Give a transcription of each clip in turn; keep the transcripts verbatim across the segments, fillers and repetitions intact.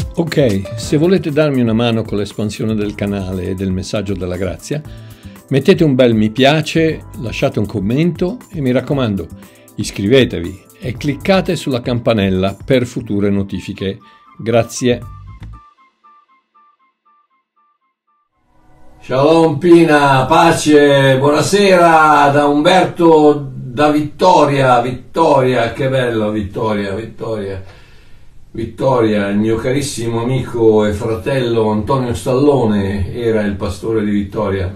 Ok, se volete darmi una mano con l'espansione del canale e del messaggio della grazia, mettete un bel mi piace, lasciate un commento e mi raccomando, iscrivetevi e cliccate sulla campanella per future notifiche. Grazie. Shalom Pina, pace, buonasera da Umberto da Vittoria, Vittoria, che bello Vittoria, Vittoria, Vittoria, il mio carissimo amico e fratello Antonio Stallone era il pastore di Vittoria.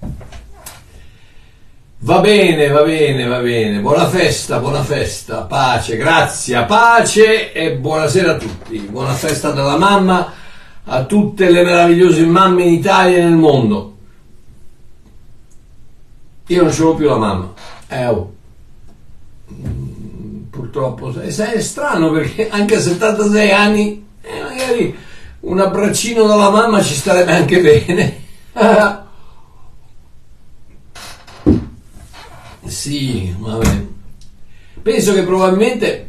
Va bene, va bene, va bene, buona festa, buona festa, pace, grazia, pace e buonasera a tutti, buona festa della mamma a tutte le meravigliose mamme in Italia e nel mondo. Io non ce l'ho più la mamma, eh, oh. Purtroppo è, è strano perché anche a settantasei anni eh, magari un abbraccino dalla mamma ci starebbe anche bene. Sì, vabbè. Penso che probabilmente,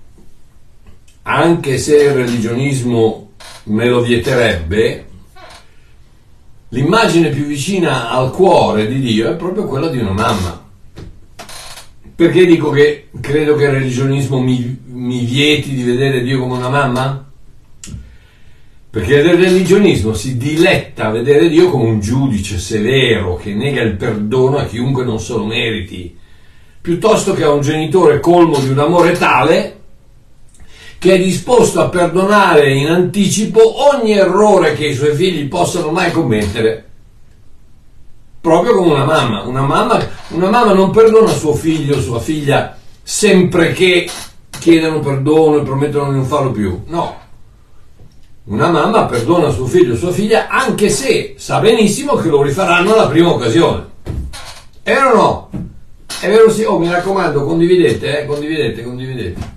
anche se il religionismo me lo vieterebbe, l'immagine più vicina al cuore di Dio è proprio quella di una mamma. Perché dico che credo che il religionismo mi, mi vieti di vedere Dio come una mamma? Perché il religionismo si diletta a vedere Dio come un giudice severo che nega il perdono a chiunque non se lo meriti, piuttosto che a un genitore colmo di un amore tale che è disposto a perdonare in anticipo ogni errore che i suoi figli possano mai commettere, proprio come una mamma. Una mamma, una mamma non perdona suo figlio o sua figlia sempre che chiedano perdono e promettono di non farlo più, no. Una mamma perdona suo figlio o sua figlia anche se sa benissimo che lo rifaranno alla prima occasione. È vero o no? È vero sì? Oh, mi raccomando, condividete, eh, condividete, condividete.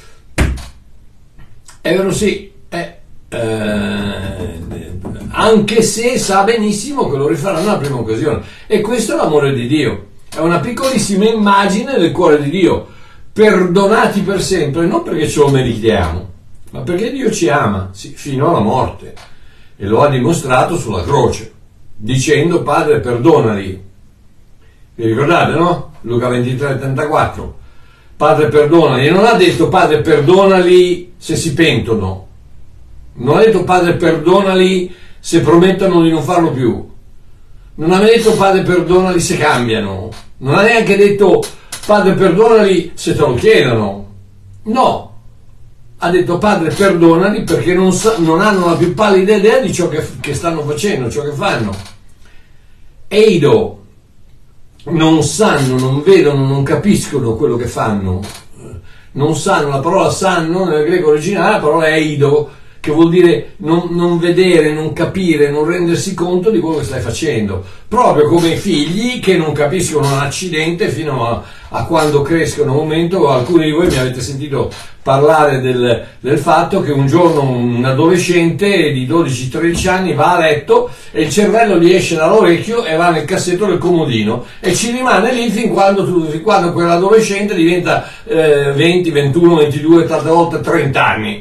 È vero sì, eh, eh, anche se sa benissimo che lo rifaranno alla prima occasione. E questo è l'amore di Dio, è una piccolissima immagine del cuore di Dio, perdonati per sempre, non perché ce lo meritiamo, ma perché Dio ci ama, sì, fino alla morte, e lo ha dimostrato sulla croce, dicendo: Padre, perdonali. Vi ricordate, no? Luca ventitré trentaquattro. Padre, perdonali. E non ha detto: Padre, perdonali se si pentono. Non ha detto: Padre, perdonali se promettono di non farlo più. Non ha detto: Padre, perdonali se cambiano. Non ha neanche detto: Padre, perdonali se te lo chiedono. No. Ha detto: Padre, perdonali perché non, sa- non hanno la più pallida idea di ciò che, che stanno facendo, ciò che fanno. Eido. Non sanno, non vedono, non capiscono quello che fanno. Non sanno, la parola sanno nel greco originale, la parola è eido, che vuol dire non, non vedere, non capire, non rendersi conto di quello che stai facendo. Proprio come i figli che non capiscono un accidente fino a, a quando crescono. Un momento, alcuni di voi mi avete sentito parlare del, del fatto che un giorno un adolescente di dodici tredici anni va a letto e il cervello gli esce dall'orecchio e va nel cassetto del comodino e ci rimane lì fin quando, fin quando quell'adolescente diventa eh, venti, ventuno, ventidue, tante volte trenta anni.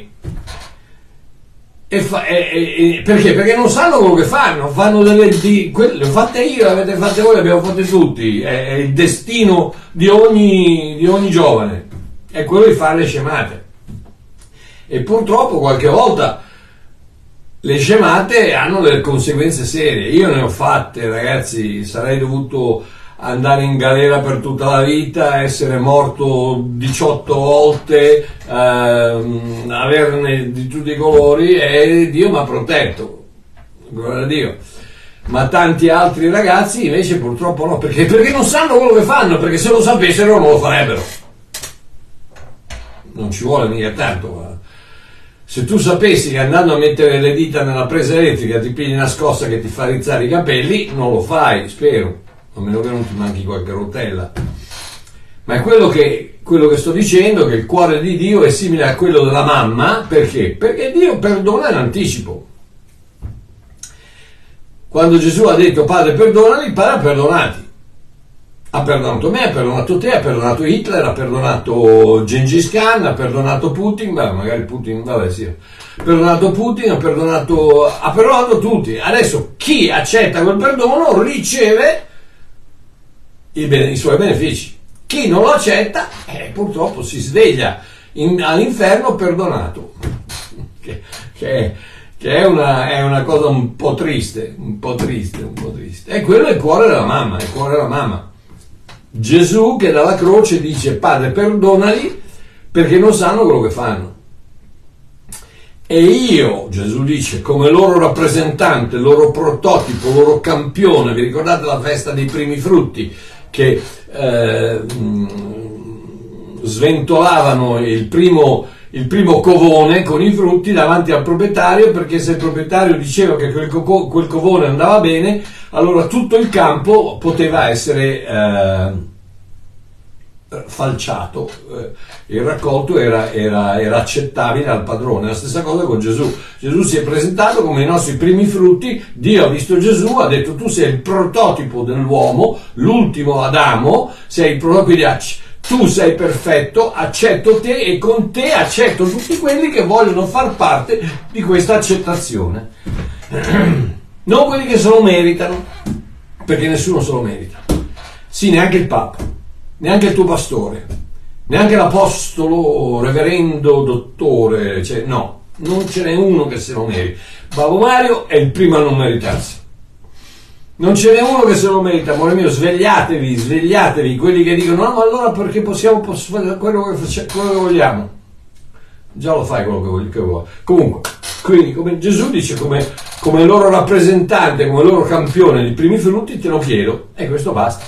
E fa, e, e, perché? Perché non sanno quello che fanno, fanno delle di, quelle, le ho fatte io, le avete fatte voi, le abbiamo fatte tutti, è, è il destino di ogni, di ogni giovane, è quello di fare le scemate. E purtroppo qualche volta le scemate hanno delle conseguenze serie. Io ne ho fatte, ragazzi, sarei dovuto andare in galera per tutta la vita, essere morto diciotto volte, ehm, averne di tutti i colori, e Dio mi ha protetto, gloria a Dio. Ma tanti altri ragazzi invece purtroppo no, perché, perché non sanno quello che fanno, perché se lo sapessero non lo farebbero. Non ci vuole mica tanto, ma se tu sapessi che andando a mettere le dita nella presa elettrica ti pigli una scossa che ti fa rizzare i capelli, non lo fai, spero. A meno che non ti manchi qualche rotella. Ma è quello che, quello che sto dicendo, che il cuore di Dio è simile a quello della mamma. Perché? Perché Dio perdona in anticipo. Quando Gesù ha detto: Padre, perdonali, il Padre ha perdonati. ha perdonato me, ha perdonato te, ha perdonato Hitler, ha perdonato Gengis Khan, ha perdonato Putin, beh, magari Putin, vabbè sì, ha perdonato Putin, ha perdonato, ha perdonato tutti. Adesso chi accetta quel perdono riceve i, bene, i suoi benefici. Chi non lo accetta, eh, purtroppo si sveglia in, all'inferno perdonato, che, che, che è, una, è una cosa un po' triste, un po' triste, un po' triste. E quello è il cuore della mamma, è il cuore della mamma. Gesù che dalla croce dice: Padre, perdonali perché non sanno quello che fanno. E io, Gesù dice, come loro rappresentante, loro prototipo, loro campione, vi ricordate la festa dei primi frutti che eh, sventolavano il primo, il primo covone con i frutti davanti al proprietario, perché se il proprietario diceva che quel, co- quel covone andava bene, allora tutto il campo poteva essere eh, falciato, eh, il raccolto era, era, era accettabile al padrone. La stessa cosa con Gesù. Gesù si è presentato come i nostri primi frutti. Dio ha visto Gesù, ha detto: tu sei il prototipo dell'uomo, l'ultimo Adamo, sei il prototipo, tu sei perfetto, accetto te e con te accetto tutti quelli che vogliono far parte di questa accettazione. Non quelli che se lo meritano, perché nessuno se lo merita. Sì, neanche il Papa, neanche il tuo pastore, neanche l'apostolo, reverendo, dottore, cioè, no, non ce n'è uno che se lo merita. Babbo Mario è il primo a non meritarsi. Non ce n'è uno che se lo merita, amore mio. Svegliatevi, svegliatevi, quelli che dicono: no, ma allora perché possiamo fare quello che, facciamo, quello che vogliamo? Già lo fai quello che vuoi, che vuoi. Comunque, quindi come Gesù dice, come, come loro rappresentante, come loro campione di primi frutti, te lo chiedo, e questo basta.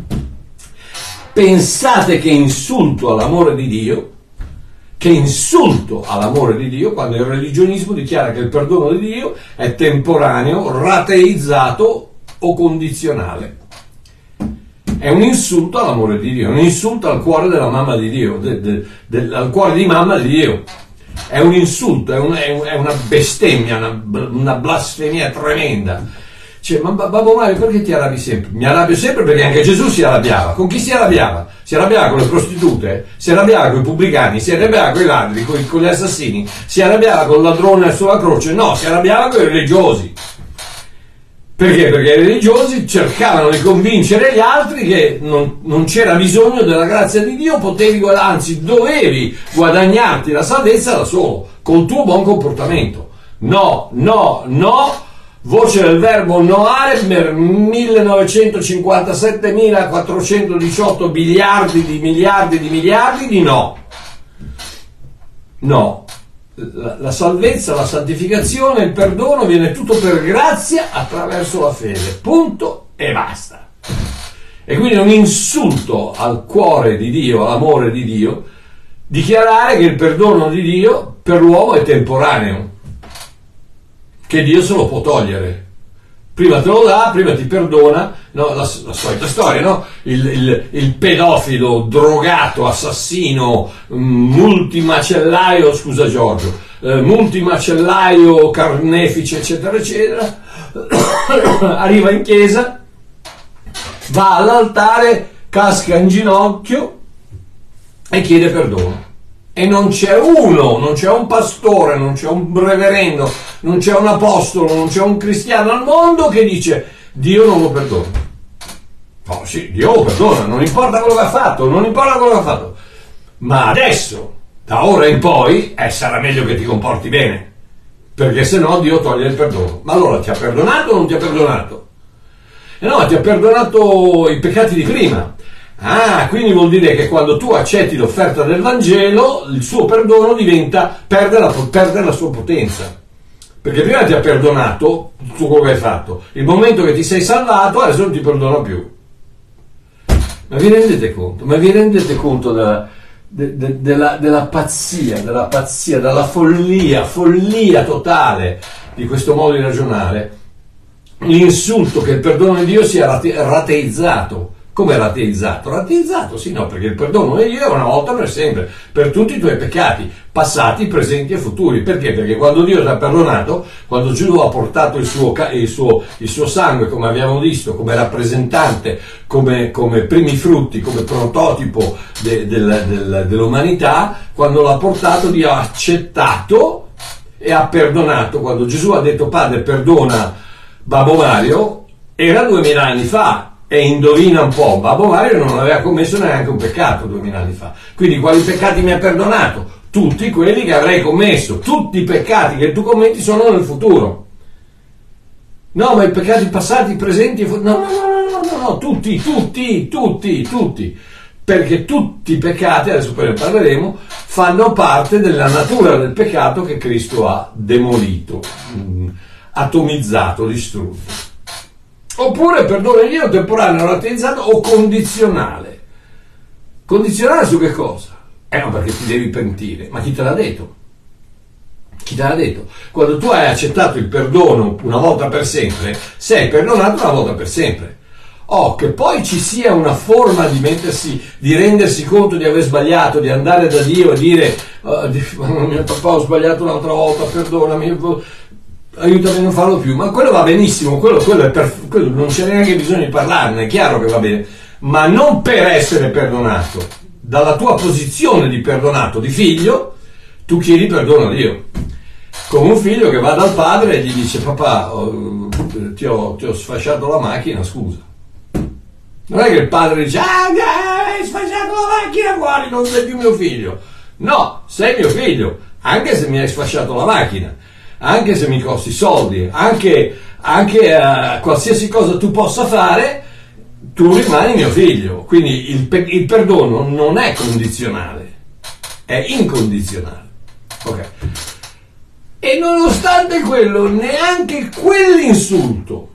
Pensate che insulto all'amore di Dio, che insulto all'amore di Dio, quando il religionismo dichiara che il perdono di Dio è temporaneo, rateizzato o condizionale. È un insulto all'amore di Dio, è un insulto al cuore della mamma di Dio, de, de, de, al cuore di mamma di Dio. È un insulto, è, un, è una bestemmia, una, una blasfemia tremenda. Cioè, ma Babbo Mario, perché ti arrabbi sempre? Mi arrabbio sempre perché anche Gesù si arrabbiava. Con chi si arrabbiava? Si arrabbiava con le prostitute, si arrabbiava con i pubblicani, si arrabbiava con i ladri, con, con gli assassini, si arrabbiava con il ladrone sulla croce. No, si arrabbiava con i religiosi. Perché? Perché i religiosi cercavano di convincere gli altri che non, non c'era bisogno della grazia di Dio, potevi, anzi dovevi guadagnarti la salvezza da solo, col tuo buon comportamento. No, no, no, voce del verbo noare per millenovecentocinquantasettemilaquattrocentodiciotto miliardi di miliardi di miliardi di no. No. La, la salvezza, la santificazione, il perdono viene tutto per grazia attraverso la fede, punto e basta. E quindi è un insulto al cuore di Dio, all'amore di Dio, dichiarare che il perdono di Dio per l'uomo è temporaneo, che Dio se lo può togliere. Prima te lo dà, prima ti perdona, no? la, la solita storia, no? Il, il, il pedofilo, drogato, assassino, multimacellaio, scusa Giorgio, eh, multimacellaio, carnefice, eccetera, eccetera, arriva in chiesa, va all'altare, casca in ginocchio e chiede perdono. E non c'è uno, non c'è un pastore, non c'è un reverendo, non c'è un apostolo, non c'è un cristiano al mondo che dice: Dio non lo perdona. No, sì, Dio lo perdona, non importa quello che ha fatto, non importa quello che ha fatto. Ma adesso, da ora in poi, eh, sarà meglio che ti comporti bene, perché sennò Dio toglie il perdono. Ma allora ti ha perdonato o non ti ha perdonato? E no, ti ha perdonato i peccati di prima. Ah, quindi vuol dire che quando tu accetti l'offerta del Vangelo, il suo perdono diventa, perde la, perde la sua potenza. Perché prima ti ha perdonato tutto quello che hai fatto. Il momento che ti sei salvato, adesso non ti perdona più. Ma vi rendete conto? Ma vi rendete conto della, de, de, della, della pazzia, della pazzia, della follia, follia totale di questo modo di ragionare? L'insulto che il perdono di Dio sia rate, rateizzato. Come rateizzato? Rateizzato, sì, no, perché il perdono di Dio è una volta per sempre, per tutti i tuoi peccati, passati, presenti e futuri. Perché? Perché quando Dio ti ha perdonato, quando Gesù ha portato il suo, il suo, il suo sangue, come abbiamo visto, come rappresentante, come, come primi frutti, come prototipo de, del, del, dell'umanità, quando l'ha portato, Dio ha accettato e ha perdonato. Quando Gesù ha detto Padre perdona Babbo Mario, era duemila anni fa. E indovina un po', Babbo Mario non aveva commesso neanche un peccato duemila anni fa. Quindi quali peccati mi ha perdonato? Tutti quelli che avrei commesso. Tutti i peccati che tu commetti sono nel futuro. No, ma i peccati passati, presenti e futuri. No, no, no, no, no, no, tutti, tutti, tutti, tutti. Perché tutti i peccati, adesso poi ne parleremo, fanno parte della natura del peccato che Cristo ha demolito, mh, atomizzato, distrutto. Oppure perdono di Dio temporaneo, rateizzato o condizionale. Condizionale su che cosa? Eh no, perché ti devi pentire. Ma chi te l'ha detto? Chi te l'ha detto? Quando tu hai accettato il perdono una volta per sempre, sei perdonato una volta per sempre. Oh, che poi ci sia una forma di mettersi, di rendersi conto di aver sbagliato, di andare da Dio e dire oh, mio papà ho sbagliato un'altra volta, perdonami, aiutami a non farlo più, ma quello va benissimo, quello, quello è per, quello non c'è neanche bisogno di parlarne, è chiaro che va bene, ma non per essere perdonato. Dalla tua posizione di perdonato, di figlio, tu chiedi perdono a Dio, come un figlio che va dal padre e gli dice papà oh, ti, ho, ti ho sfasciato la macchina, scusa. Non è che il padre dice ah hai sfasciato la macchina, fuori, non sei più mio figlio. No, sei mio figlio, anche se mi hai sfasciato la macchina, anche se mi costi soldi, anche, anche uh, qualsiasi cosa tu possa fare, tu rimani mio figlio. Quindi il, pe- il perdono non è condizionale, è incondizionale. Ok. E nonostante quello, neanche quell'insulto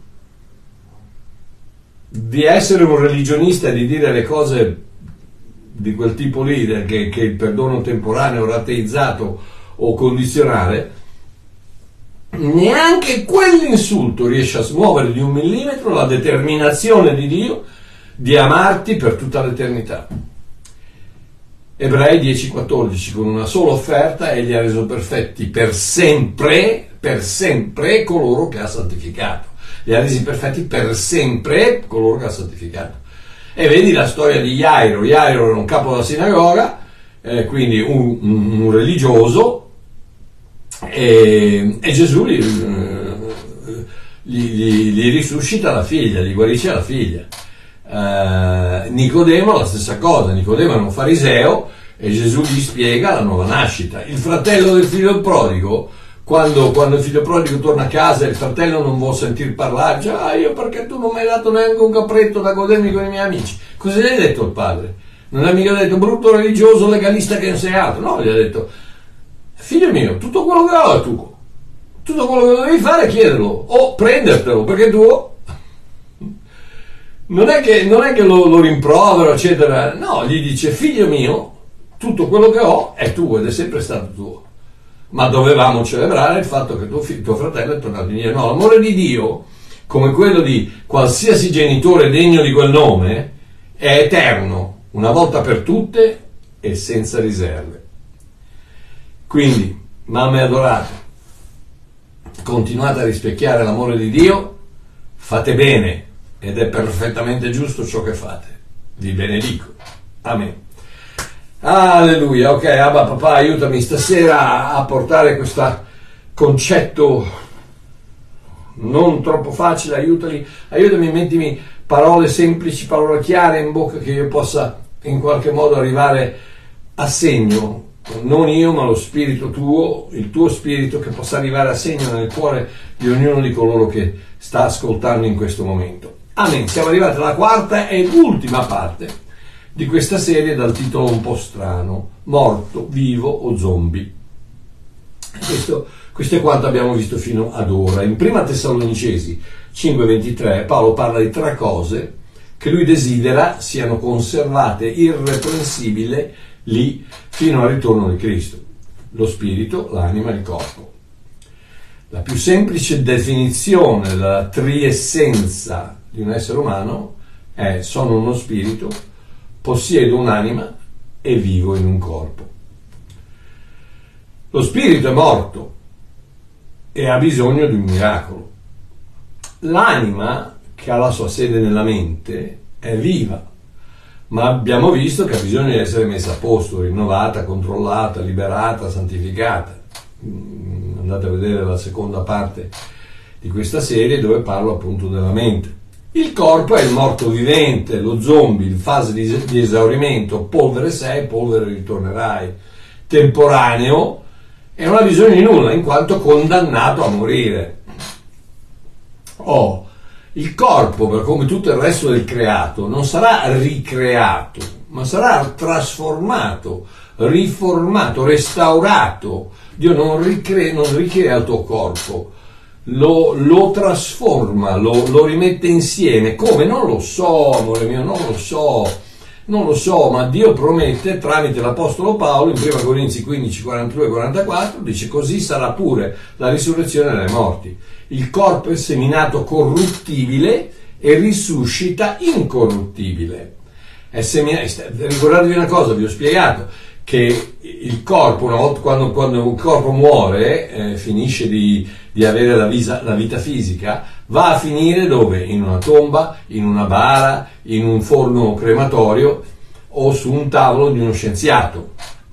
di essere un religionista e di dire le cose di quel tipo lì, che, che il perdono temporaneo, rateizzato o condizionale, neanche quell'insulto riesce a smuovere di un millimetro la determinazione di Dio di amarti per tutta l'eternità. Ebrei dieci quattordici, con una sola offerta egli ha reso perfetti per sempre, per sempre coloro che ha santificato. Li ha resi perfetti per sempre coloro che ha santificato. E vedi la storia di Jairo. Jairo era un capo della sinagoga, eh, quindi un, un, un religioso, E, e Gesù gli, gli, gli, gli risuscita la figlia, gli guarisce la figlia. Uh, Nicodemo la stessa cosa, Nicodemo era un fariseo e Gesù gli spiega la nuova nascita. Il fratello del figlio prodigo, quando, quando il figlio prodigo torna a casa e il fratello non vuol sentir parlare, dice ah io perché tu non mi hai dato neanche un capretto da godermi con i miei amici. Cosa gli hai detto il padre? Non è mica detto brutto religioso legalista che non sei altro, no, gli ha detto figlio mio, tutto quello che ho è tuo, tutto quello che devi fare è chiederlo o prendertelo perché è tuo. Non è che, non è che lo, lo rimprovero eccetera, no, gli dice figlio mio, tutto quello che ho è tuo ed è sempre stato tuo, ma dovevamo celebrare il fatto che tuo, tuo fratello è tornato indietro. No, l'amore di Dio, come quello di qualsiasi genitore degno di quel nome, è eterno, una volta per tutte e senza riserve. Quindi, mamme adorate, continuate a rispecchiare l'amore di Dio, fate bene ed è perfettamente giusto ciò che fate. Vi benedico. Amen. Alleluia. Ok, Abba papà, aiutami stasera a portare questo concetto non troppo facile, aiutami, aiutami, mettimi parole semplici, parole chiare in bocca che io possa in qualche modo arrivare a segno. Non io, ma lo spirito tuo, il tuo spirito che possa arrivare a segno nel cuore di ognuno di coloro che sta ascoltando in questo momento. Amen. Siamo arrivati alla quarta e ultima parte di questa serie dal titolo un po' strano, morto, vivo o zombie. Questo, questo è quanto abbiamo visto fino ad ora. In prima Tessalonicesi cinque ventitré Paolo parla di tre cose che lui desidera siano conservate irreprensibili lì fino al ritorno di Cristo: lo spirito, l'anima e il corpo. La più semplice definizione della triessenza di un essere umano è: sono uno spirito, possiedo un'anima e vivo in un corpo. Lo spirito è morto e ha bisogno di un miracolo. L'anima, che ha la sua sede nella mente, è viva, ma abbiamo visto che ha bisogno di essere messa a posto, rinnovata, controllata, liberata, santificata. Andate a vedere la seconda parte di questa serie dove parlo appunto della mente. Il corpo è il morto vivente, lo zombie, in fase di, di esaurimento, polvere sei, polvere ritornerai, temporaneo, e non ha bisogno di nulla in quanto condannato a morire. Oh, il corpo, come tutto il resto del creato, non sarà ricreato, ma sarà trasformato, riformato, restaurato. Dio non ricrea, non ricrea il tuo corpo, lo, lo trasforma, lo, lo rimette insieme. Come? Non lo so, amore mio, non lo so, non lo so, ma Dio promette tramite l'Apostolo Paolo in prima Corinzi quindici, quarantadue e quarantaquattro, dice: così sarà pure la risurrezione dai morti. Il corpo è seminato corruttibile e risuscita incorruttibile. È seminato, ricordatevi una cosa, vi ho spiegato che il corpo, una volta quando, quando un corpo muore, eh, finisce di, di avere la, visa, la vita fisica, va a finire dove? In una tomba, in una bara, in un forno crematorio o su un tavolo di uno scienziato,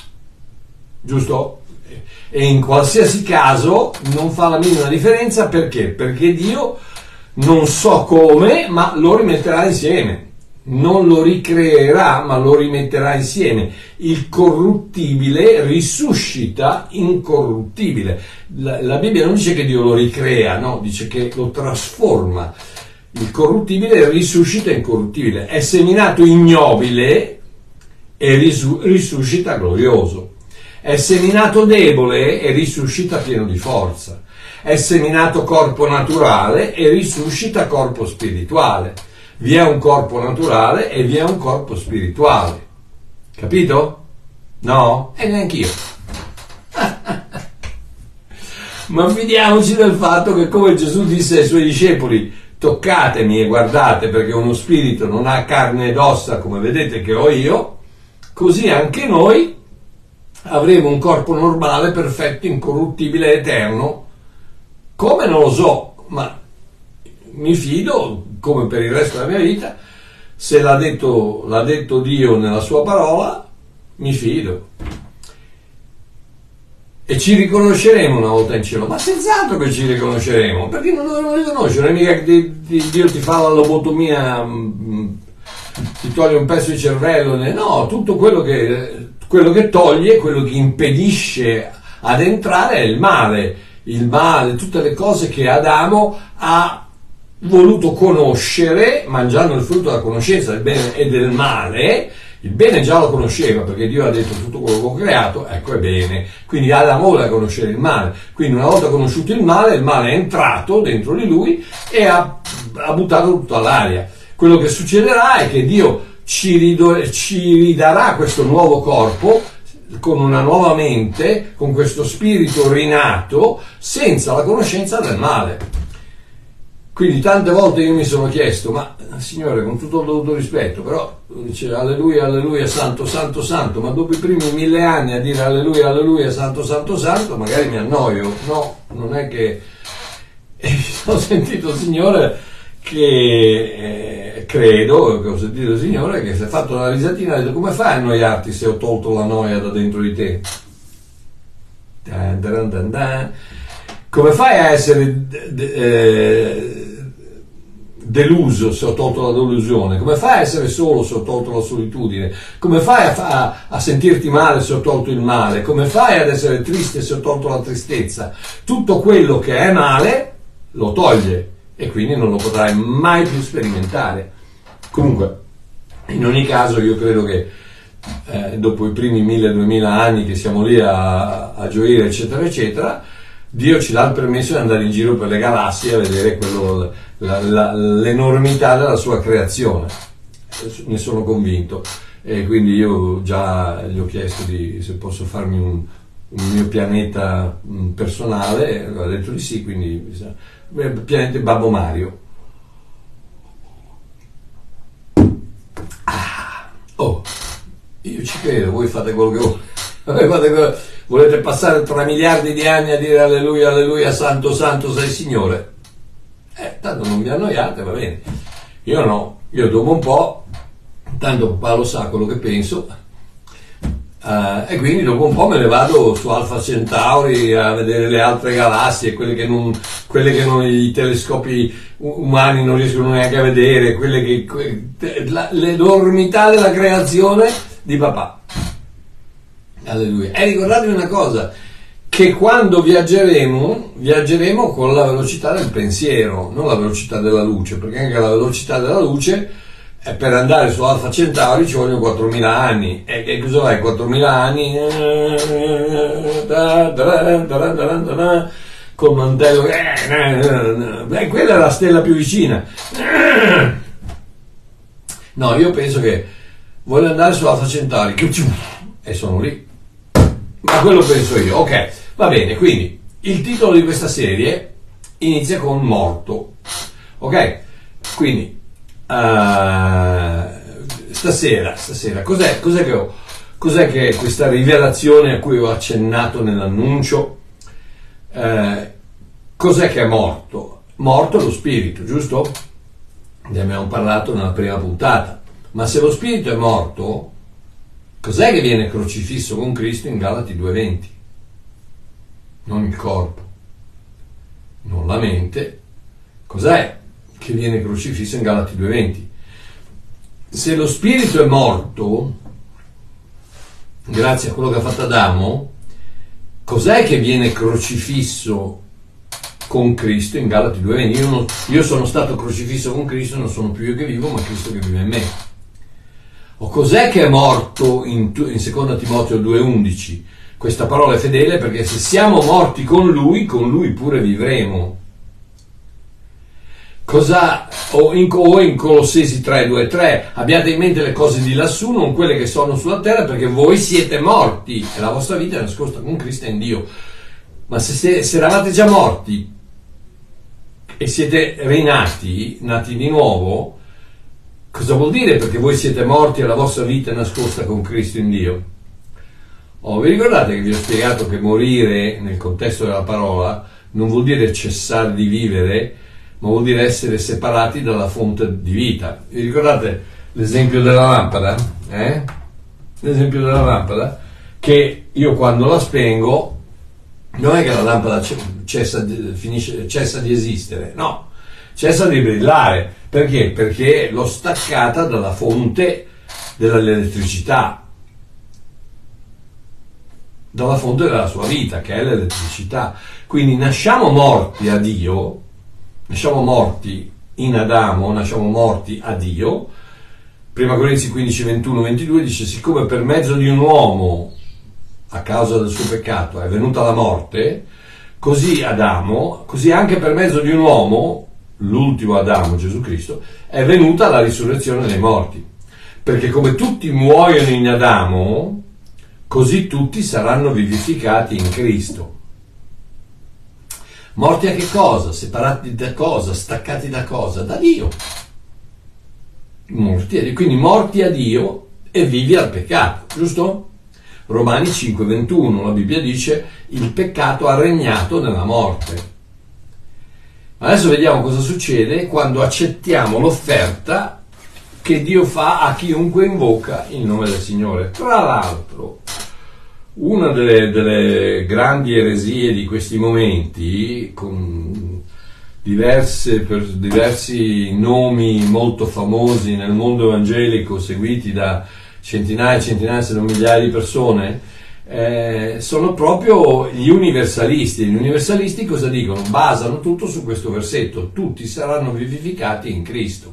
giusto? E in qualsiasi caso non fa la minima differenza. Perché? Perché Dio, non so come, ma lo rimetterà insieme. Non lo ricreerà, ma lo rimetterà insieme. Il corruttibile risuscita incorruttibile. La, la Bibbia non dice che Dio lo ricrea, no, dice che lo trasforma. Il corruttibile risuscita incorruttibile. È seminato ignobile e risu- risuscita glorioso. È seminato debole e risuscita pieno di forza. È seminato corpo naturale e risuscita corpo spirituale. Vi è un corpo naturale e vi è un corpo spirituale. Capito? No? E neanch'io. Ma fidiamoci del fatto che, come Gesù disse ai suoi discepoli: toccatemi e guardate, perché uno spirito non ha carne ed ossa come vedete che ho io, così anche noi avremo un corpo normale, perfetto, incorruttibile, eterno. Come? Non lo so, ma mi fido, come per il resto della mia vita. Se l'ha detto, l'ha detto Dio nella sua parola, mi fido. E ci riconosceremo una volta in cielo, ma senz'altro che ci riconosceremo, perché non dovremmo riconoscere, mica che Dio ti fa la lobotomia, ti toglie un pezzo di cervello, no, tutto quello che, quello che toglie, quello che impedisce ad entrare è il male, il male, tutte le cose che Adamo ha voluto conoscere mangiando il frutto della conoscenza del bene e del male. Il bene già lo conosceva, perché Dio ha detto: tutto quello che ho creato, ecco, è bene. Quindi Adamo voleva conoscere il male. Quindi una volta conosciuto il male, il male è entrato dentro di lui e ha, ha buttato tutto all'aria. Quello che succederà è che Dio ci, rido, ci ridarà questo nuovo corpo, con una nuova mente, con questo spirito rinato, senza la conoscenza del male. Quindi tante volte io mi sono chiesto: ma Signore, con tutto il dovuto rispetto, però dice alleluia, alleluia, santo, santo, santo, ma dopo i primi mille anni a dire alleluia, alleluia, santo, santo, santo, magari mi annoio. No, non è che... E ho sentito il Signore che, eh, credo che ho sentito il Signore che si è fatto una risatina e ha detto: come fai a annoiarti se ho tolto la noia da dentro di te? Dan, dan, dan, dan. Come fai a essere de, de, eh, deluso se ho tolto la delusione? Come fai a essere solo se ho tolto la solitudine? Come fai a, a, a sentirti male se ho tolto il male? Come fai ad essere triste se ho tolto la tristezza? Tutto quello che è male lo toglie e quindi non lo potrai mai più sperimentare. Comunque, in ogni caso, io credo che eh, dopo i primi mille, duemila anni che siamo lì a, a gioire, eccetera, eccetera, Dio ci dà il permesso di andare in giro per le galassie a vedere quello, la, la, l'enormità della sua creazione. Ne sono convinto, e quindi io già gli ho chiesto di, se posso farmi un, un mio pianeta personale, e ha detto di sì, quindi pianeta Babbo Mario. io ci credo, voi fate quello che volete, fate quello, volete passare tre miliardi di anni a dire alleluia, alleluia, santo, santo sei Signore, eh, tanto non vi annoiate, va bene, io no, io dopo un po', tanto Paolo sa quello che penso, Uh, e quindi dopo un po' me ne vado su Alfa Centauri a vedere le altre galassie, quelle che, non, quelle che non, i telescopi umani non riescono neanche a vedere, quelle che, que, la, l'enormità della creazione di papà. Alleluia. E ricordatevi una cosa, che quando viaggeremo, viaggeremo con la velocità del pensiero, non la velocità della luce, perché anche la velocità della luce, e per andare su Alfa Centauri ci vogliono quattromila anni. E che cosa vai? quattromila anni col mantello. Beh, quella è la stella più vicina. No, io penso che voglio andare su Alfa Centauri e sono lì. Ma quello penso io. Ok, va bene. Quindi il titolo di questa serie inizia con morto. Ok, quindi Uh, stasera, stasera cos'è, cos'è, che ho, cos'è che è questa rivelazione a cui ho accennato nell'annuncio? Uh, cos'è che è morto? Morto lo spirito, giusto? Ne abbiamo parlato nella prima puntata. Ma se lo spirito è morto, cos'è che viene crocifisso con Cristo in Galati due venti? Non il corpo, non la mente. Cos'è che viene crocifisso in Galati due venti? Se lo spirito è morto grazie a quello che ha fatto Adamo, cos'è che viene crocifisso con Cristo in Galati due venti? Io, non, io sono stato crocifisso con Cristo, non sono più io che vivo ma Cristo che vive in me. O cos'è che è morto in, in seconda Timoteo due undici? Questa parola è fedele perché se siamo morti con Lui, con Lui pure vivremo. Cosa, o in, o in Colossesi tre due tre, abbiate in mente le cose di lassù, non quelle che sono sulla terra, perché voi siete morti e la vostra vita è nascosta con Cristo in Dio. Ma se, se, se eravate già morti e siete rinati, nati di nuovo, cosa vuol dire? Perché voi siete morti e la vostra vita è nascosta con Cristo in Dio. Oh, vi ricordate che vi ho spiegato che morire nel contesto della parola non vuol dire cessare di vivere, ma vuol dire essere separati dalla fonte di vita. Vi ricordate l'esempio della lampada? Eh? L'esempio della lampada? Che io quando la spengo, non è che la lampada cessa, finisce, cessa di esistere, no, cessa di brillare. Perché? Perché l'ho staccata dalla fonte dell'elettricità, dalla fonte della sua vita, che è l'elettricità. Quindi nasciamo morti a Dio, nasciamo morti in Adamo, nasciamo morti a Dio. Prima Corinzi quindici ventuno ventidue dice: siccome per mezzo di un uomo, a causa del suo peccato, è venuta la morte, così Adamo, così anche per mezzo di un uomo, l'ultimo Adamo, Gesù Cristo, è venuta la risurrezione dei morti. Perché come tutti muoiono in Adamo, così tutti saranno vivificati in Cristo. Morti a che cosa? Separati da cosa? Staccati da cosa? Da Dio. Morti a Dio. Quindi morti a Dio e vivi al peccato, giusto? Romani cinque ventuno, la Bibbia dice: il peccato ha regnato nella morte. Adesso vediamo cosa succede quando accettiamo l'offerta che Dio fa a chiunque invoca il nome del Signore. Tra l'altro, una delle, delle grandi eresie di questi momenti, con diverse, per diversi nomi molto famosi nel mondo evangelico, seguiti da centinaia e centinaia se non migliaia di persone, eh, sono proprio gli universalisti. Gli universalisti cosa dicono? Basano tutto su questo versetto: tutti saranno vivificati in Cristo.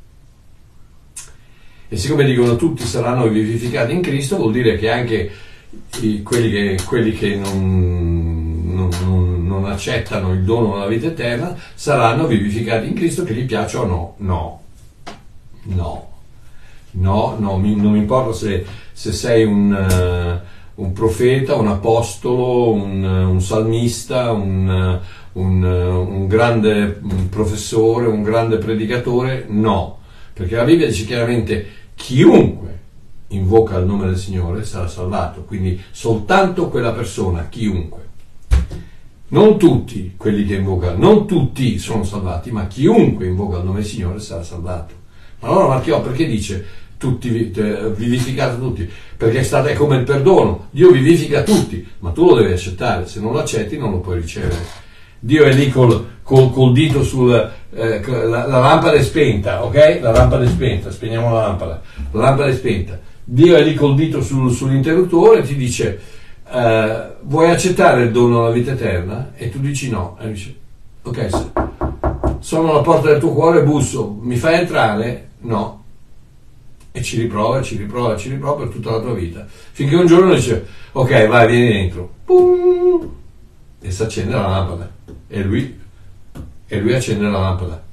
E siccome dicono tutti saranno vivificati in Cristo, vuol dire che anche I, quelli che, quelli che non, non, non, non accettano il dono della vita eterna saranno vivificati in Cristo, che gli piaccia o no. No, no, no, no mi, non mi importa se, se sei un, uh, un profeta, un apostolo, un, un salmista, un, un, un grande professore, un grande predicatore, no, perché la Bibbia dice chiaramente: chiunque invoca il nome del Signore sarà salvato. Quindi soltanto quella persona, chiunque. Non tutti quelli che invocano, non tutti sono salvati, ma chiunque invoca il nome del Signore sarà salvato. Ma allora Marchiò perché dice tutti, vivificate tutti? Perché è, stato, è come il perdono, Dio vivifica tutti, ma tu lo devi accettare, se non lo accetti non lo puoi ricevere. Dio è lì col, col, col dito sul... Eh, la, la lampada è spenta, ok? La lampada è spenta, spegniamo la lampada, la lampada è spenta. Dio è lì col dito sul, sull'interruttore e ti dice eh, vuoi accettare il dono della vita eterna? E tu dici no. E dice ok, se sono alla porta del tuo cuore, busso, mi fai entrare? No. E ci riprova, ci riprova, ci riprova per tutta la tua vita. Finché un giorno dice ok, vai, vieni dentro. Pum! E si accende la lampada. E lui, e lui accende la lampada.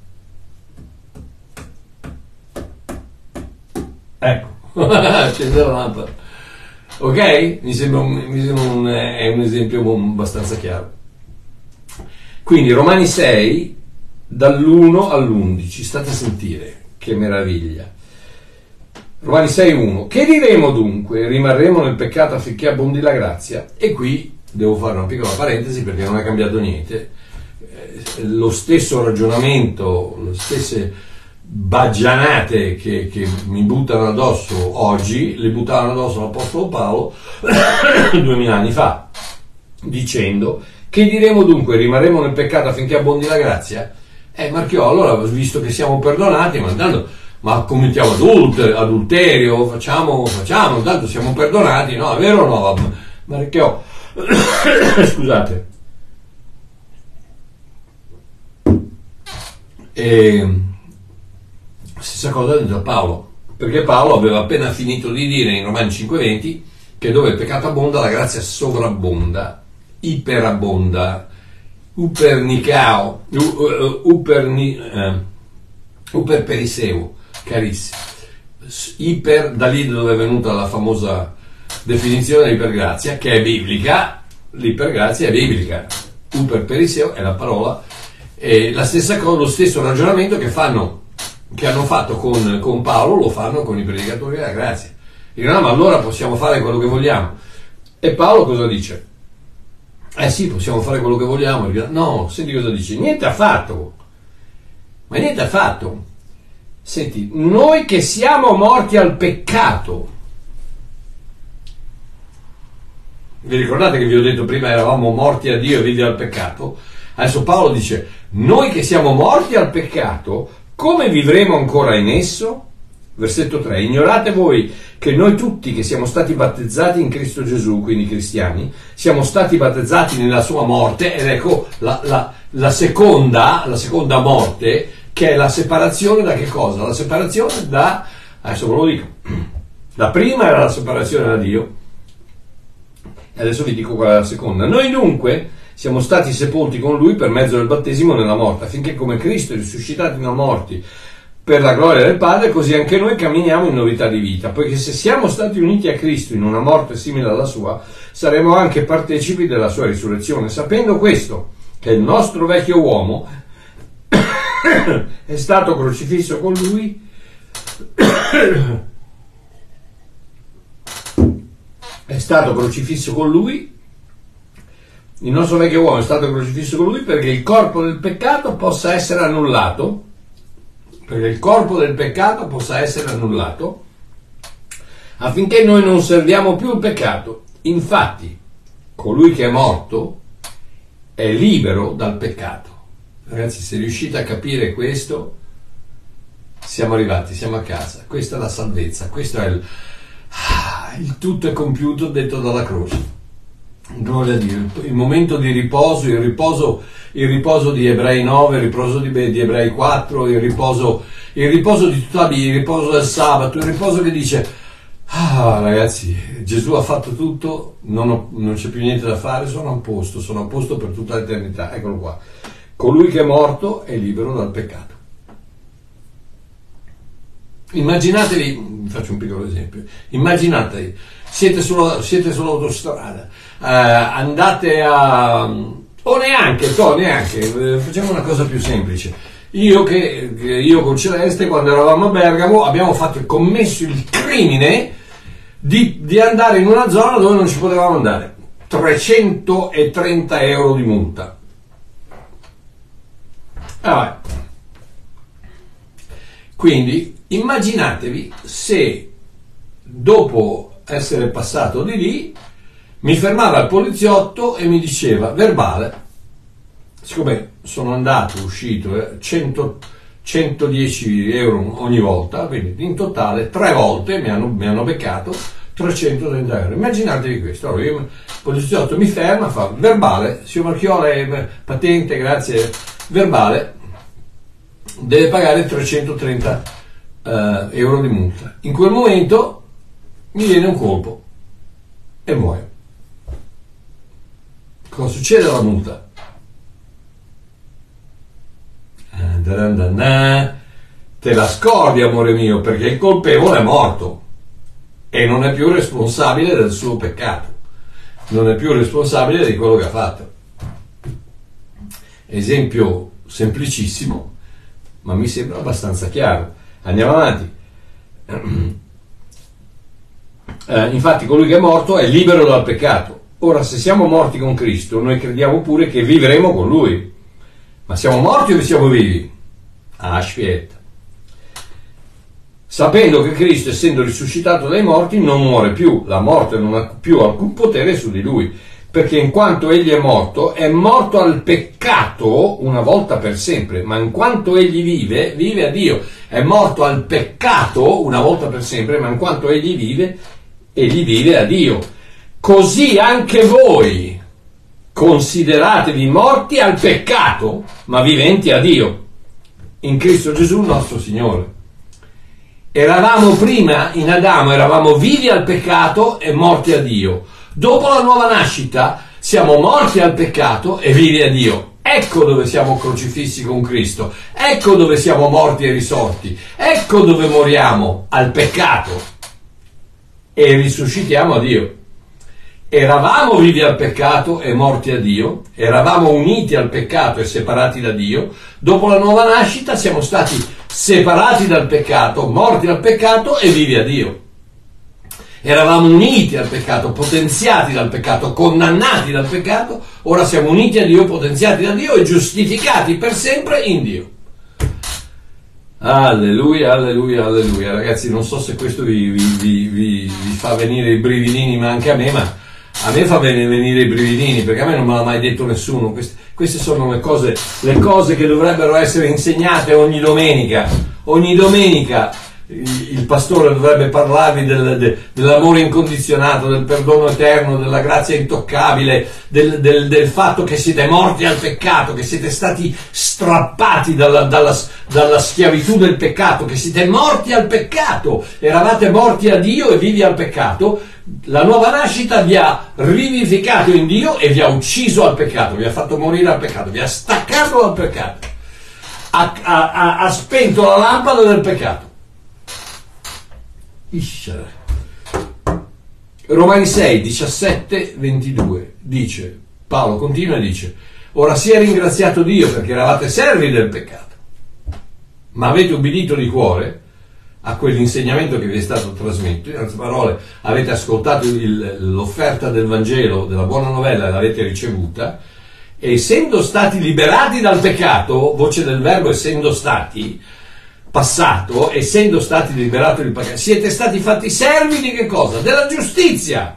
Ecco, accende la lampada. Ok? Mi sembra, un, mi sembra un, è un esempio abbastanza chiaro. Quindi Romani sei, dall'uno all'undici, state a sentire, che meraviglia. Romani sei uno. Che diremo dunque? Rimarremo nel peccato affinché abbondi la grazia? E qui devo fare una piccola parentesi perché non è cambiato niente. Eh, lo stesso ragionamento, le stesse baggianate che, che mi buttano addosso oggi, le buttavano addosso l'Apostolo Paolo duemila anni fa, dicendo: che diremo dunque? Rimarremo nel peccato affinché abbondi la grazia? Eh, Marchiò, allora, visto che siamo perdonati, ma intanto, ma commettiamo adulter, adulterio, facciamo, facciamo, tanto siamo perdonati, no? È vero o no? Marchiò, scusate. E stessa cosa da Paolo, perché Paolo aveva appena finito di dire in Romani cinque venti che dove il peccato abbonda la grazia sovrabbonda, iperabbonda, upernicao, uperni, eh, uperperiseo, carissimo, iper, da lì dove è venuta la famosa definizione di ipergrazia, che è biblica. L'ipergrazia è biblica, uperperiseo è la parola, e la stessa cosa, lo stesso ragionamento che fanno che hanno fatto con, con Paolo lo fanno con i predicatori della grazia. Dicono: no, ma allora possiamo fare quello che vogliamo. E Paolo cosa dice? Eh sì, possiamo fare quello che vogliamo. No, senti cosa dice: niente affatto, ma niente affatto. Senti, noi che siamo morti al peccato, vi ricordate che vi ho detto prima eravamo morti a Dio e vivi al peccato? Adesso Paolo dice: noi che siamo morti al peccato, come vivremo ancora in esso? Versetto tre. Ignorate voi che noi tutti che siamo stati battezzati in Cristo Gesù, quindi cristiani, siamo stati battezzati nella sua morte, ed ecco la, la, la seconda la seconda morte, che è la separazione da che cosa? La separazione da, adesso ve lo dico, la prima era la separazione da Dio, e adesso vi dico qual è la seconda. Noi dunque siamo stati sepolti con Lui per mezzo del battesimo nella morte, affinché come Cristo è risuscitato dai morti per la gloria del Padre, così anche noi camminiamo in novità di vita, poiché se siamo stati uniti a Cristo in una morte simile alla sua, saremo anche partecipi della sua risurrezione, sapendo questo, che il nostro vecchio uomo è stato crocifisso con Lui è stato crocifisso con Lui il nostro vecchio uomo è stato crocifisso con Lui perché il corpo del peccato possa essere annullato, perché il corpo del peccato possa essere annullato, affinché noi non serviamo più il peccato. Infatti, colui che è morto è libero dal peccato. Ragazzi, se riuscite a capire questo, siamo arrivati, siamo a casa. Questa è la salvezza, questo è il, il tutto è compiuto detto dalla croce. Gloria a Dio, il momento di riposo, il riposo, il riposo di Ebrei nove, il riposo di, di Ebrei quattro, il riposo, il riposo di tutta la Bibbia, il riposo del sabato, il riposo che dice: ah ragazzi, Gesù ha fatto tutto, non, ho, non c'è più niente da fare, sono a posto, sono a posto per tutta l'eternità. Eccolo qua. Colui che è morto è libero dal peccato. Immaginatevi, faccio un piccolo esempio, immaginatevi, siete, solo, siete sull'autostrada, eh, andate a, o neanche, to, neanche, eh, facciamo una cosa più semplice. Io che, che io con Celeste, quando eravamo a Bergamo, abbiamo fatto, commesso il crimine di, di andare in una zona dove non ci potevamo andare. trecentotrenta euro di multa. Ah, quindi immaginatevi se dopo essere passato di lì mi fermava il poliziotto e mi diceva verbale, siccome sono andato, uscito, eh, cento, centodieci euro ogni volta, quindi in totale tre volte mi hanno, mi hanno beccato trecentotrenta euro. Immaginatevi questo. Allora io, il poliziotto mi ferma, fa verbale, signor Marchiola, patente, grazie, verbale, deve pagare trecentotrenta eh, euro di multa. In quel momento mi viene un colpo e muoio. Cosa succede alla multa? Te la scordi, amore mio, perché il colpevole è morto e non è più responsabile del suo peccato, non è più responsabile di quello che ha fatto. Esempio semplicissimo, ma mi sembra abbastanza chiaro. Andiamo avanti. Eh, infatti colui che è morto è libero dal peccato. Ora, se siamo morti con Cristo, noi crediamo pure che vivremo con Lui. Ma siamo morti o siamo vivi? Ah, aspetta. Sapendo che Cristo, essendo risuscitato dai morti, non muore più, la morte non ha più alcun potere su di Lui, perché in quanto Egli è morto, è morto al peccato una volta per sempre, ma in quanto Egli vive, vive a Dio. È morto al peccato una volta per sempre, ma in quanto Egli vive, Egli vive a Dio. Così anche voi consideratevi morti al peccato, ma viventi a Dio, in Cristo Gesù nostro Signore. Eravamo prima in Adamo, eravamo vivi al peccato e morti a Dio. Dopo la nuova nascita siamo morti al peccato e vivi a Dio. Ecco dove siamo crocifissi con Cristo, ecco dove siamo morti e risorti, ecco dove moriamo al peccato e risuscitiamo a Dio. Eravamo vivi al peccato e morti a Dio, eravamo uniti al peccato e separati da Dio. Dopo la nuova nascita siamo stati separati dal peccato, morti al peccato e vivi a Dio. Eravamo uniti al peccato, potenziati dal peccato, condannati dal peccato, ora siamo uniti a Dio, potenziati da Dio e giustificati per sempre in Dio. Alleluia, alleluia, alleluia. Ragazzi, non so se questo vi, vi, vi, vi, vi fa venire i brividini, ma anche a me, ma a me fa venire i brividini, perché a me non me l'ha mai detto nessuno. Queste, queste sono le cose, le cose che dovrebbero essere insegnate ogni domenica. Ogni domenica il, il pastore dovrebbe parlarvi del, de, dell'amore incondizionato, del perdono eterno, della grazia intoccabile, del, del, del fatto che siete morti al peccato, che siete stati strappati dalla, dalla, dalla schiavitù del peccato, che siete morti al peccato, eravate morti a Dio e vivi al peccato. La nuova nascita vi ha rivivificato in Dio e vi ha ucciso al peccato, vi ha fatto morire al peccato, vi ha staccato dal peccato, ha, ha, ha spento la lampada del peccato. Romani sei, diciassette, ventidue dice, Paolo continua e dice: ora sia ringraziato Dio perché eravate servi del peccato, ma avete ubbidito di cuore a quell'insegnamento che vi è stato trasmesso. In altre parole, avete ascoltato il, l'offerta del Vangelo, della buona novella, e l'avete ricevuta, e essendo stati liberati dal peccato, voce del verbo essendo stati, passato, essendo stati liberati dal peccato, siete stati fatti servi di che cosa? Della giustizia.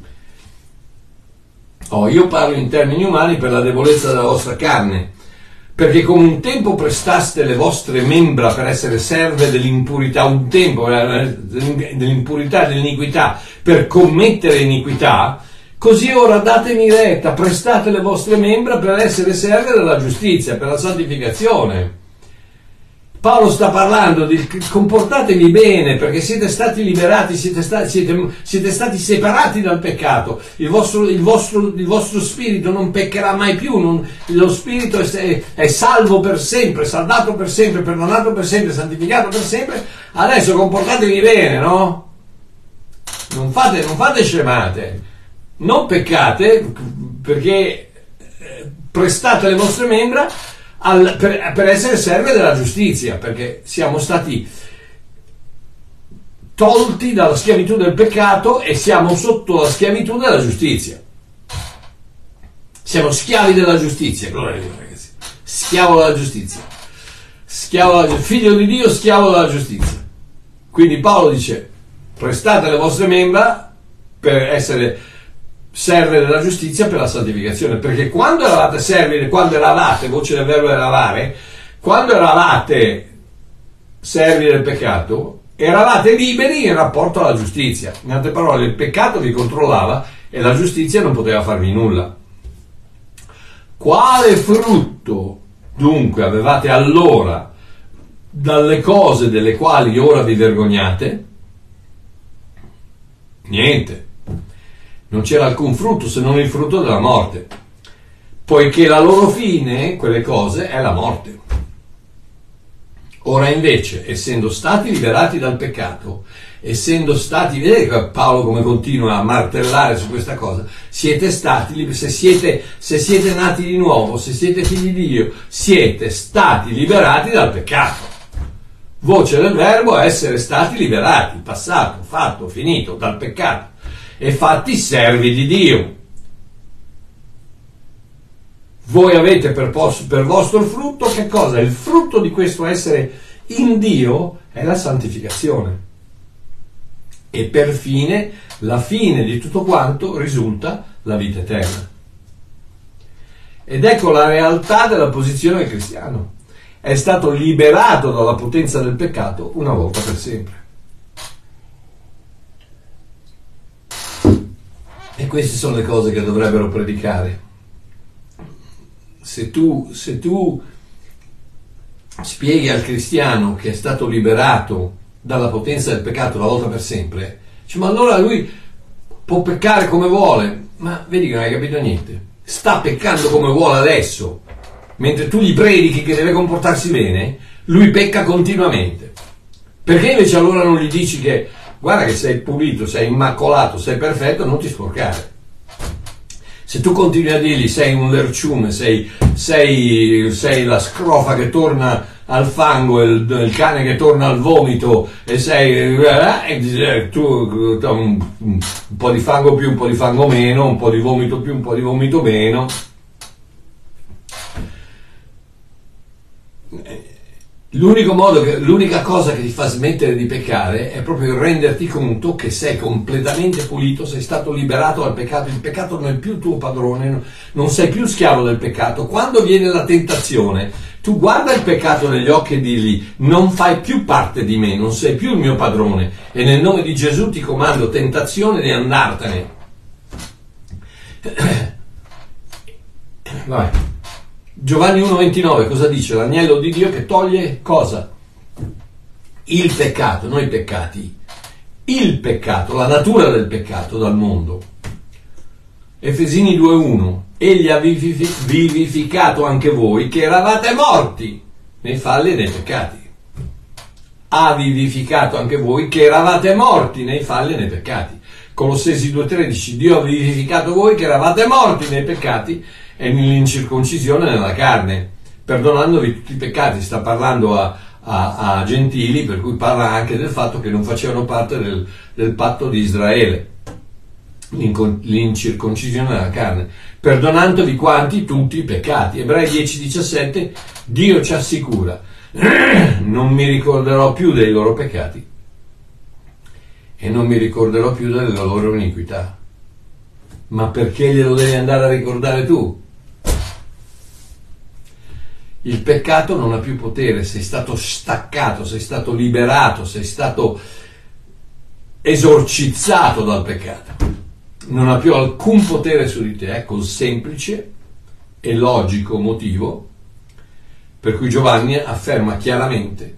Oh, io parlo in termini umani per la debolezza della vostra carne, perché come un tempo prestaste le vostre membra per essere serve dell'impurità, un tempo dell'impurità e dell'iniquità per commettere iniquità, così ora datemi retta, prestate le vostre membra per essere serve della giustizia, per la santificazione. Paolo sta parlando di comportatevi bene perché siete stati liberati, siete stati, siete, siete stati separati dal peccato, il vostro, il vostro, il vostro spirito non peccherà mai più, non, lo spirito è, è salvo per sempre, saldato per sempre, perdonato per sempre, santificato per sempre. Adesso comportatevi bene, no? Non fate, non fate scemate, non peccate perché prestate le vostre membra Al, per, per essere serve della giustizia, perché siamo stati tolti dalla schiavitù del peccato e siamo sotto la schiavitù della giustizia. Siamo schiavi della giustizia, gloria a Dio, ragazzi. Schiavo della giustizia. Schiavo della, figlio di Dio, schiavo della giustizia. Quindi Paolo dice: prestate le vostre membra per essere serve della giustizia per la santificazione, perché quando eravate servi, quando eravate, voce del verbo eravare, quando eravate servi del peccato, eravate liberi in rapporto alla giustizia. In altre parole, il peccato vi controllava e la giustizia non poteva farvi nulla. Quale frutto dunque avevate allora dalle cose delle quali ora vi vergognate? Niente. Non c'era alcun frutto se non il frutto della morte, poiché la loro fine, quelle cose, è la morte. Ora invece, essendo stati liberati dal peccato, essendo stati, vedete Paolo come continua a martellare su questa cosa, siete stati, se siete, se siete nati di nuovo, se siete figli di Dio, siete stati liberati dal peccato. Voce del verbo è essere stati liberati, passato, fatto, finito, dal peccato, e fatti servi di Dio. Voi avete per, posto, per vostro frutto che cosa? Il frutto di questo essere in Dio è la santificazione. E per fine, la fine di tutto quanto risulta la vita eterna. Ed ecco la realtà della posizione del cristiano. È stato liberato dalla potenza del peccato una volta per sempre. E queste sono le cose che dovrebbero predicare. Se tu, se tu spieghi al cristiano che è stato liberato dalla potenza del peccato una volta per sempre, dice, ma allora lui può peccare come vuole. Ma vedi che non hai capito niente. Sta peccando come vuole adesso. Mentre tu gli predichi che deve comportarsi bene, lui pecca continuamente. Perché invece allora non gli dici che guarda che sei pulito, sei immacolato, sei perfetto, non ti sporcare. Se tu continui a dirgli sei un lerciume, sei, sei, sei la scrofa che torna al fango, il, il cane che torna al vomito, e sei eh, tu un, un po' di fango più, un po' di fango meno, un po' di vomito più, un po' di vomito meno. L'unico modo che, l'unica cosa che ti fa smettere di peccare è proprio renderti conto che sei completamente pulito, sei stato liberato dal peccato, il peccato non è più tuo padrone, non sei più schiavo del peccato. Quando viene la tentazione, tu guarda il peccato negli occhi e digli: non fai più parte di me, non sei più il mio padrone, e nel nome di Gesù ti comando, tentazione, di andartene. Vai. Giovanni uno ventinove cosa dice? L'agnello di Dio che toglie cosa? Il peccato, non i peccati. Il peccato, la natura del peccato dal mondo. Efesini due uno. Egli ha vivificato anche voi che eravate morti nei falli e nei peccati. Ha vivificato anche voi che eravate morti nei falli e nei peccati. Colossesi due tredici. Dio ha vivificato voi che eravate morti nei peccati e nell'incirconcisione nella carne, perdonandovi tutti i peccati. Sta parlando a, a, a gentili, per cui parla anche del fatto che non facevano parte del, del patto di Israele, l'incirconcisione nella carne, perdonandovi quanti? Tutti i peccati. Ebrei dieci diciassette, Dio ci assicura: non mi ricorderò più dei loro peccati e non mi ricorderò più delle loro iniquità. Ma perché glielo devi andare a ricordare tu? Il peccato non ha più potere, sei stato staccato, sei stato liberato, sei stato esorcizzato dal peccato. Non ha più alcun potere su di te. Ecco il semplice e logico motivo per cui Giovanni afferma chiaramente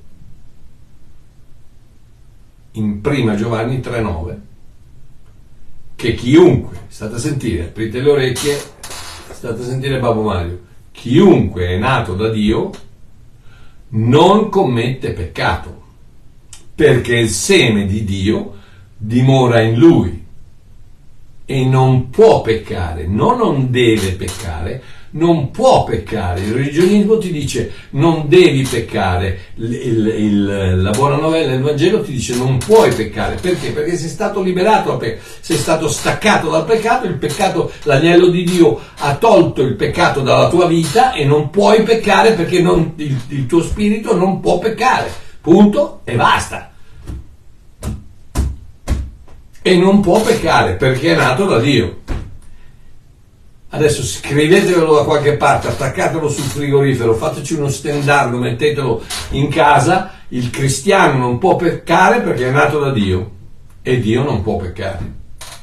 in prima Giovanni tre nove che chiunque, state a sentire, aprite le orecchie, state a sentire Babbo Mario, chiunque è nato da Dio non commette peccato, perché il seme di Dio dimora in lui e non può peccare, non non deve peccare, non può peccare. Il religionismo ti dice non devi peccare, il, il, il, la buona novella, il Vangelo ti dice non puoi peccare. Perché? Perché sei stato liberato, sei stato staccato dal peccato, il peccato, l'agnello di Dio ha tolto il peccato dalla tua vita e non puoi peccare perché non, il, il tuo spirito non può peccare, punto e basta. E non può peccare perché è nato da Dio. Adesso scrivetevelo da qualche parte, attaccatelo sul frigorifero, fateci uno stendardo, mettetelo in casa. Il cristiano non può peccare perché è nato da Dio e Dio non può peccare.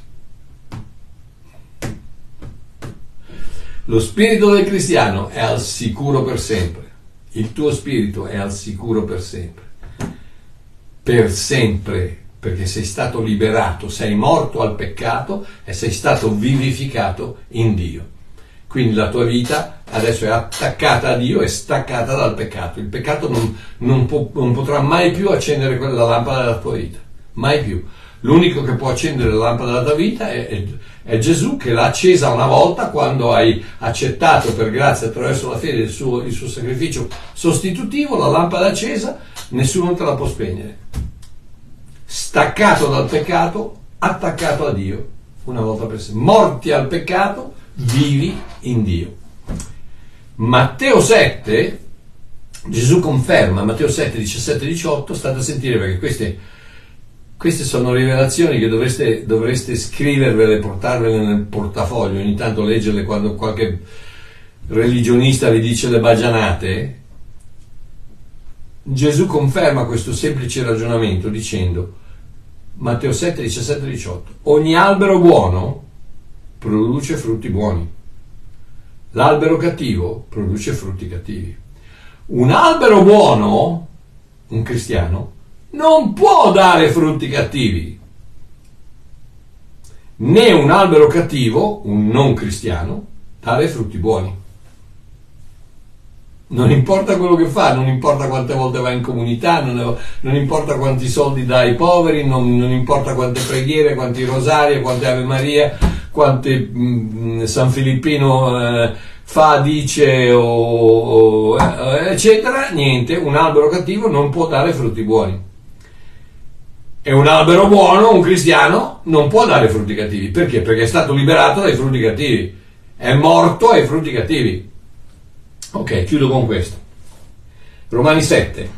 Lo spirito del cristiano è al sicuro per sempre. Il tuo spirito è al sicuro per sempre. Per sempre, perché sei stato liberato, sei morto al peccato e sei stato vivificato in Dio. Quindi la tua vita adesso è attaccata a Dio e staccata dal peccato. Il peccato non, non, può, non potrà mai più accendere quella lampada della tua vita, mai più. L'unico che può accendere la lampada della tua vita è, è, è Gesù, che l'ha accesa una volta quando hai accettato per grazia attraverso la fede il suo, il suo sacrificio sostitutivo. La lampada accesa, nessuno te la può spegnere. Staccato dal peccato, attaccato a Dio una volta per sempre. Morti al peccato, vivi in Dio. Matteo sette, Gesù conferma, Matteo sette, diciassette e diciotto, state a sentire perché queste, queste sono rivelazioni che dovreste, dovreste scrivervele, portarvele nel portafoglio, ogni tanto leggerle quando qualche religionista vi dice le bagianate. Gesù conferma questo semplice ragionamento dicendo, Matteo sette, diciassette e diciotto, ogni albero buono produce frutti buoni, l'albero cattivo produce frutti cattivi. Un albero buono, un cristiano, non può dare frutti cattivi, né un albero cattivo, un non cristiano, dare frutti buoni. Non importa quello che fa, non importa quante volte va in comunità, non, non importa quanti soldi dà ai poveri, non, non importa quante preghiere, quanti rosari, quante Ave Maria, quante mh, San Filippino eh, fa, dice, o, o, eccetera, niente, un albero cattivo non può dare frutti buoni. E un albero buono, un cristiano, non può dare frutti cattivi. Perché? Perché è stato liberato dai frutti cattivi, è morto ai frutti cattivi. Ok, chiudo con questo. Romani sette.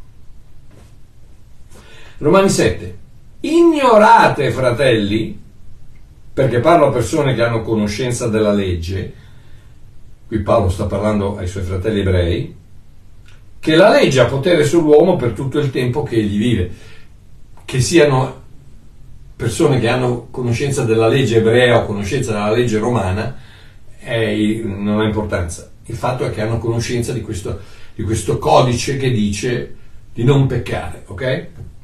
Romani sette. Ignorate, fratelli, perché parlo a persone che hanno conoscenza della legge, qui Paolo sta parlando ai suoi fratelli ebrei, che la legge ha potere sull'uomo per tutto il tempo che egli vive. Che siano persone che hanno conoscenza della legge ebrea o conoscenza della legge romana, è, non ha importanza. Il fatto è che hanno conoscenza di questo, di questo codice che dice di non peccare, ok?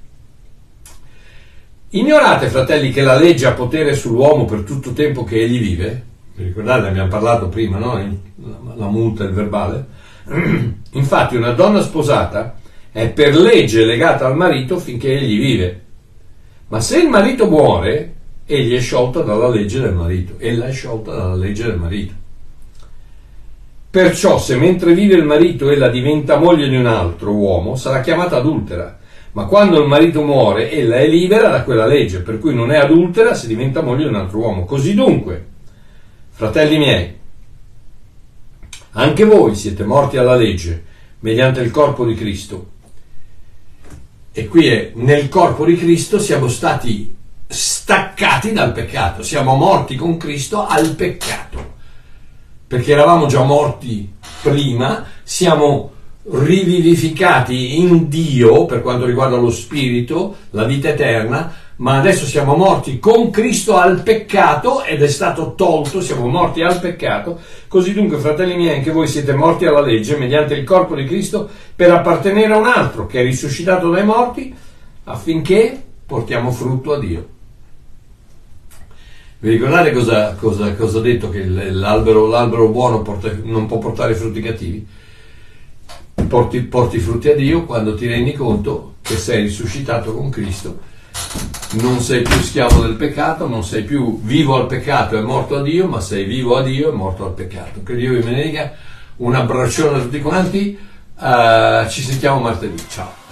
Ignorate, fratelli, che la legge ha potere sull'uomo per tutto il tempo che egli vive? Vi ricordate, ne abbiamo parlato prima, no? La, la multa, il verbale. Infatti una donna sposata è per legge legata al marito finché egli vive. Ma se il marito muore, egli è sciolta dalla legge del marito. Ella è sciolta dalla legge del marito. Perciò, se mentre vive il marito ella diventa moglie di un altro uomo, sarà chiamata adultera. Ma quando il marito muore, ella è libera da quella legge, per cui non è adultera se diventa moglie di un altro uomo. Così dunque, fratelli miei, anche voi siete morti alla legge mediante il corpo di Cristo. E qui è, nel corpo di Cristo siamo stati staccati dal peccato, siamo morti con Cristo al peccato. Perché eravamo già morti prima, siamo rivivificati in Dio per quanto riguarda lo spirito, la vita eterna, ma adesso siamo morti con Cristo al peccato ed è stato tolto, siamo morti al peccato. Così dunque, fratelli miei, anche voi siete morti alla legge mediante il corpo di Cristo per appartenere a un altro che è risuscitato dai morti affinché portiamo frutto a Dio. Vi ricordate cosa, cosa, cosa ho detto? Che l'albero, l'albero buono porta, non può portare frutti cattivi? Porti, porti frutti a Dio quando ti rendi conto che sei risuscitato con Cristo non sei più schiavo del peccato, non sei più vivo al peccato e morto a Dio, ma sei vivo a Dio e morto al peccato. Che Dio vi benedica, un abbraccione a tutti quanti, uh, ci sentiamo martedì, ciao.